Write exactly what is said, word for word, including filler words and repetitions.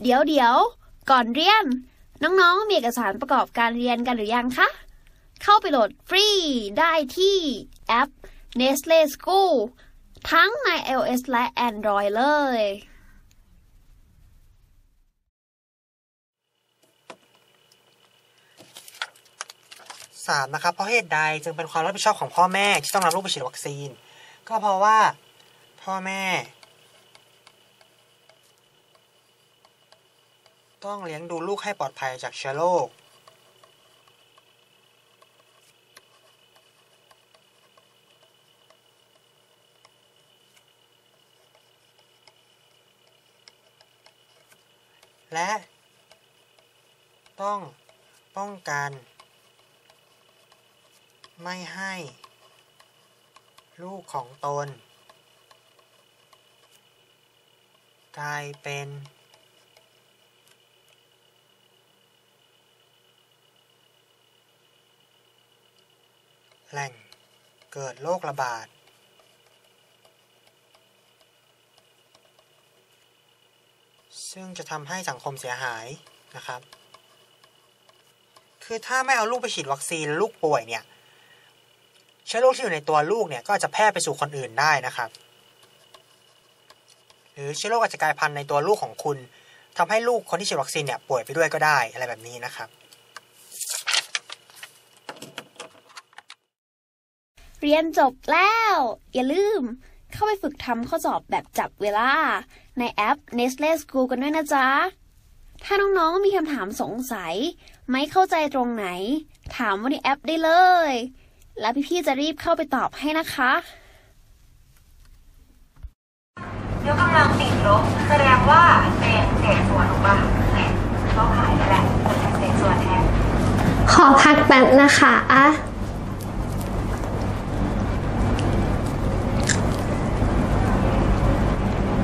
เดี๋ยวเดี๋ยวก่อนเรียนน้องๆมีเอกสารประกอบการเรียนกันหรือยังคะเข้าไปโหลดฟรีได้ที่แอป Nestle School ทั้งใน iOS และ Android เลยสามนะครับเพราะเหตุใดจึงเป็นความรับผิดชอบของพ่อแม่ที่ต้องนำลูกไปฉีดวัคซีนก็เพราะว่าพ่อแม่ต้องเลี้ยงดูลูกให้ปลอดภัยจากเชื้อโรคและต้องป้องกันไม่ให้ลูกของตนกลายเป็นแหล่งเกิดโรคระบาดซึ่งจะทำให้สังคมเสียหายนะครับคือถ้าไม่เอาลูกไปฉีดวัคซีนลูกป่วยเนี่ยเชื้อโรคที่อยู่ในตัวลูกเนี่ยก็อาจจะแพร่ไปสู่คนอื่นได้นะครับหรือเชื้อโรคอาจจะกลายพันธุ์ในตัวลูกของคุณทำให้ลูกคนที่ฉีดวัคซีนเนี่ยป่วยไปด้วยก็ได้อะไรแบบนี้นะครับเรียนจบแล้วอย่าลืมเข้าไปฝึกทำข้อสอบแบบจับเวลาในแอป Nestle School กันด้วยนะจ๊ะถ้าน้องๆมีคำถามสงสัยไม่เข้าใจตรงไหนถามว่าในแอปได้เลยแล้วพี่ๆจะรีบเข้าไปตอบให้นะคะยกกำลังติดลบแสดงว่าเป็นเศษส่วนถูกป่ะเนี่ยต้องหายไปแหละเป็นเศษส่วนแทนขอพักแป๊บนะคะ